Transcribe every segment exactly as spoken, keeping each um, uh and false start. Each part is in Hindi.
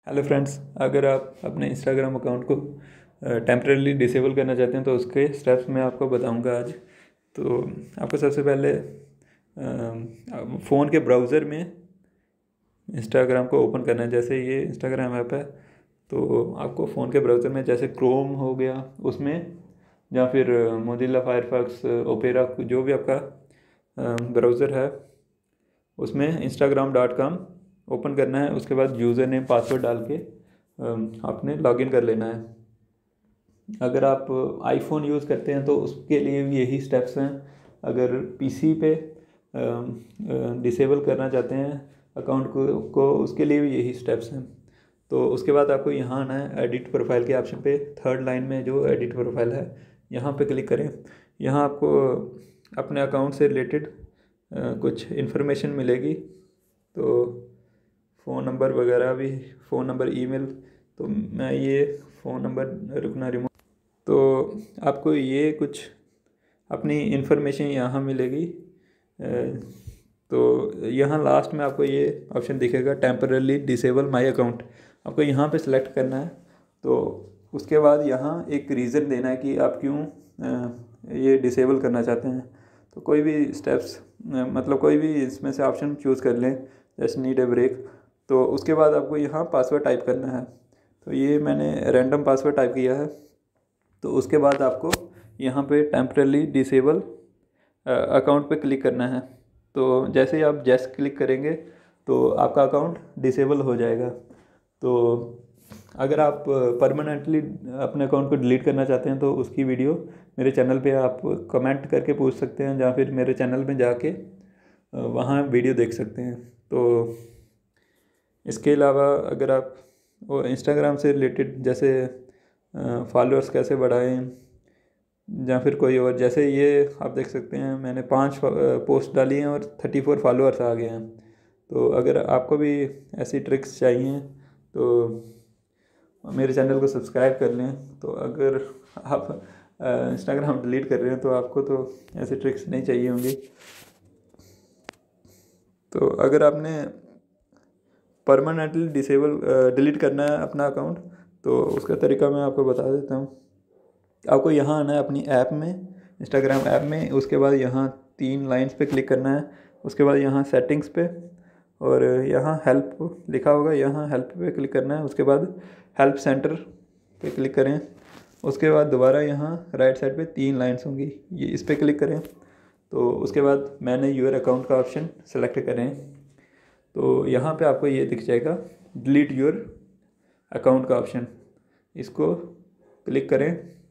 हेलो फ्रेंड्स, अगर आप अपने इंस्टाग्राम अकाउंट को टेम्परेली डिसेबल करना चाहते हैं तो उसके स्टेप्स मैं आपको बताऊंगा आज। तो आपको सबसे पहले फ़ोन के ब्राउज़र में इंस्टाग्राम को ओपन करना है। जैसे ये इंस्टाग्राम ऐप है तो आपको फ़ोन के ब्राउज़र में जैसे क्रोम हो गया उसमें, या फिर मोजिल्ला फायरफॉक्स, ओपेरा, जो भी आपका ब्राउज़र है उसमें इंस्टाग्राम डॉट कॉम ओपन करना है। उसके बाद यूज़र नेम पासवर्ड डाल के आपने लॉगिन कर लेना है। अगर आप आईफोन यूज़ करते हैं तो उसके लिए भी यही स्टेप्स हैं। अगर पीसी पे डिसेबल करना चाहते हैं अकाउंट को, को उसके लिए भी यही स्टेप्स हैं। तो उसके बाद आपको यहाँ आना है एडिट प्रोफाइल के ऑप्शन पे। थर्ड लाइन में जो एडिट प्रोफाइल है यहाँ पे क्लिक करें। यहाँ आपको अपने अकाउंट से रिलेटेड कुछ इन्फॉर्मेशन मिलेगी, तो फ़ोन नंबर वगैरह भी, फ़ोन नंबर, ईमेल। तो मैं ये फ़ोन नंबर रुकना रिमूव, तो आपको ये कुछ अपनी इन्फॉर्मेशन यहाँ मिलेगी। तो यहाँ लास्ट में आपको ये ऑप्शन दिखेगा टेम्परली डिसेबल माय अकाउंट, आपको यहाँ पे सिलेक्ट करना है। तो उसके बाद यहाँ एक रीज़न देना है कि आप क्यों ये डिसेबल करना चाहते हैं। तो कोई भी स्टेप्स, मतलब कोई भी इसमें से ऑप्शन चूज़ कर लें, जैसे नीड ए ब्रेक। तो उसके बाद आपको यहाँ पासवर्ड टाइप करना है। तो ये मैंने रैंडम पासवर्ड टाइप किया है। तो उसके बाद आपको यहाँ पे टेम्परली डिसेबल अकाउंट पे क्लिक करना है। तो जैसे ही आप जैस क्लिक करेंगे तो आपका अकाउंट डिसेबल हो जाएगा। तो अगर आप परमानेंटली अपने अकाउंट को डिलीट करना चाहते हैं तो उसकी वीडियो मेरे चैनल पे आप कमेंट करके पूछ सकते हैं, या फिर मेरे चैनल में जाके वहाँ वीडियो देख सकते हैं। तो इसके अलावा अगर आप वो इंस्टाग्राम से रिलेटेड जैसे फॉलोअर्स कैसे बढ़ाएं, या फिर कोई और, जैसे ये आप देख सकते हैं मैंने पांच पोस्ट डाली हैं और थर्टी फोर फॉलोअर्स आ गए हैं। तो अगर आपको भी ऐसी ट्रिक्स चाहिए तो मेरे चैनल को सब्सक्राइब कर लें। तो अगर आप इंस्टाग्राम डिलीट कर रहे हैं तो आपको तो ऐसी ट्रिक्स नहीं चाहिए होंगी। तो अगर आपने परमानेंटली डिसेबल डिलीट करना है अपना अकाउंट तो उसका तरीका मैं आपको बता देता हूँ। आपको यहाँ आना है अपनी ऐप में, इंस्टाग्राम ऐप में। उसके बाद यहाँ तीन लाइंस पे क्लिक करना है। उसके बाद यहाँ सेटिंग्स पे, और यहाँ हेल्प लिखा होगा, यहाँ हेल्प पे क्लिक करना है। उसके बाद हेल्प सेंटर पे क्लिक करें। उसके बाद दोबारा यहाँ राइट साइड पे तीन लाइंस होंगी, ये इस पर क्लिक करें। तो उसके बाद मैंने यूर अकाउंट का ऑप्शन सेलेक्ट करें। तो यहाँ पे आपको ये दिख जाएगा डिलीट योर अकाउंट का ऑप्शन, इसको क्लिक करें।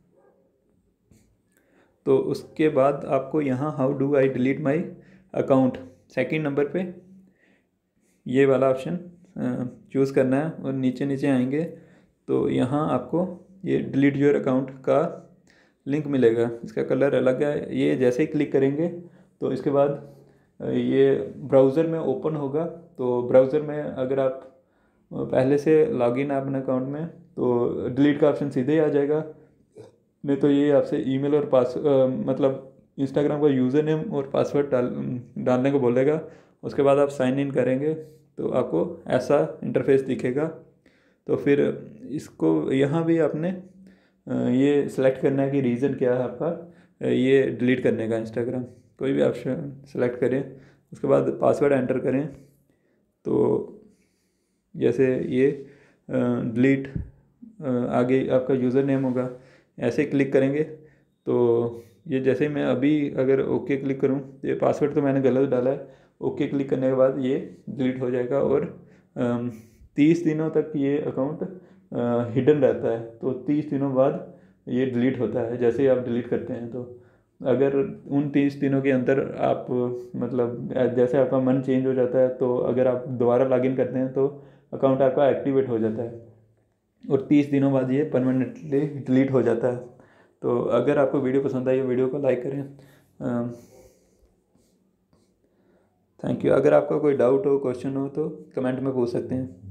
तो उसके बाद आपको यहाँ how do I delete my account, second number पे ये वाला ऑप्शन चूज़ करना है। और नीचे नीचे आएंगे तो यहाँ आपको ये डिलीट योर अकाउंट का लिंक मिलेगा, इसका कलर अलग है। ये जैसे ही क्लिक करेंगे तो इसके बाद ये ब्राउज़र में ओपन होगा। तो ब्राउज़र में अगर आप पहले से लॉगिन है अपने अकाउंट में तो डिलीट का ऑप्शन सीधे ही आ जाएगा। नहीं तो ये आपसे ईमेल और पास मतलब इंस्टाग्राम का यूज़र नेम और पासवर्ड डाल डालने को बोलेगा। उसके बाद आप साइन इन करेंगे तो आपको ऐसा इंटरफेस दिखेगा। तो फिर इसको यहाँ भी आपने ये सिलेक्ट करना है कि रीज़न क्या है आपका ये डिलीट करने का। इंस्टाग्राम कोई भी ऑप्शन सेलेक्ट करें, उसके बाद पासवर्ड एंटर करें। तो जैसे ये डिलीट, आगे आपका यूज़र नेम होगा, ऐसे क्लिक करेंगे। तो ये जैसे मैं अभी अगर ओके क्लिक करूँ, ये पासवर्ड तो मैंने गलत डाला है। ओके क्लिक करने के बाद ये डिलीट हो जाएगा और तीस दिनों तक ये अकाउंट हिडन रहता है। तो तीस दिनों बाद ये डिलीट होता है जैसे ही आप डिलीट करते हैं। तो अगर उन तीस दिनों के अंदर आप मतलब जैसे आपका मन चेंज हो जाता है तो अगर आप दोबारा लॉगिन करते हैं तो अकाउंट आपका एक्टिवेट हो जाता है और तीस दिनों बाद ये परमानेंटली डिलीट हो जाता है। तो अगर आपको वीडियो पसंद आई वीडियो को लाइक करें। Thank you. अगर आपका कोई डाउट हो, क्वेश्चन हो तो कमेंट में पूछ सकते हैं।